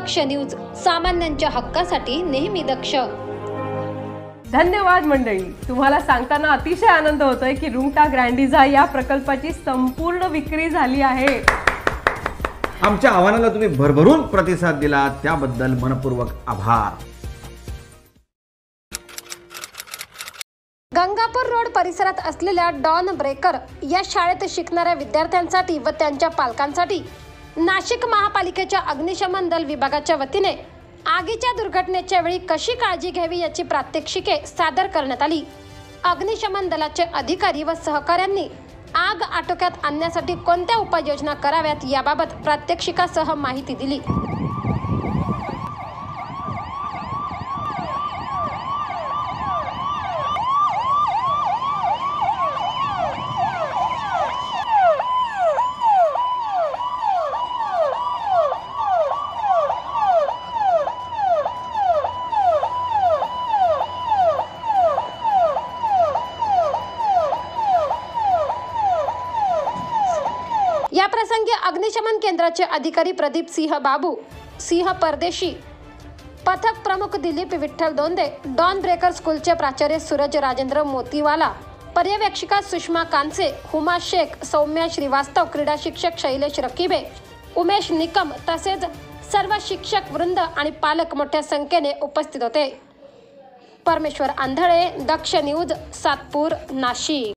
दक्ष news, सामान्यांच्या हक्कासाठी नेहमी दक्ष। धन्यवाद मंडळी, तुम्हाला सांगताना अतिशय आनंद होतोय की रुंगटा ग्रँडिझा या प्रकल्पाची संपूर्ण विक्री झाली आहे। आमच्या आव्हानाला तुम्ही भरभरून प्रतिसाद दिला त्याबद्दल मनपूर्वक आभार। गंगापूर रोड परिसरात असलेल्या डॉन ब्रेकर या शाळेत शिकणाऱ्या विद्यार्थ्यांसाठी व त्यांच्या पालकांसाठी नाशिक महापालिकेच्या अग्निशमन दल विभागाच्या वतीने आगीच्या दुर्घटनेच्या वेळी कशी काळजी घ्यावी याची प्रात्यक्षिके सादर करण्यात आली। अग्निशमन दलाचे अधिकारी व सहकाऱ्यांनी आग आटोक्यात आणण्यासाठी कोणत्या उपाययोजना कराव्यात याबाबत प्रात्यक्षिकासह माहिती दिली। या प्रसंगी अग्निशमन केंद्राचे अधिकारी प्रदीप सिंह बाबू सिंह परदेशी, पथक प्रमुख दिलीप विठ्ठल दोंदे, डॉन ब्रेकर स्कूलचे प्राचार्य सूरज राजेंद्र मोतीवाला, पर्यवेक्षिका सुषमा कांसे, हुमा शेख, सौम्या श्रीवास्तव, क्रीडा शिक्षक शैलेश रकीबे, उमेश निकम तसेच सर्व शिक्षक वृंद आणि पालक मोठ्या संख्येने उपस्थित होते। परमेश्वर आंधळे, दक्ष न्यूज, सातपूर, नाशिक।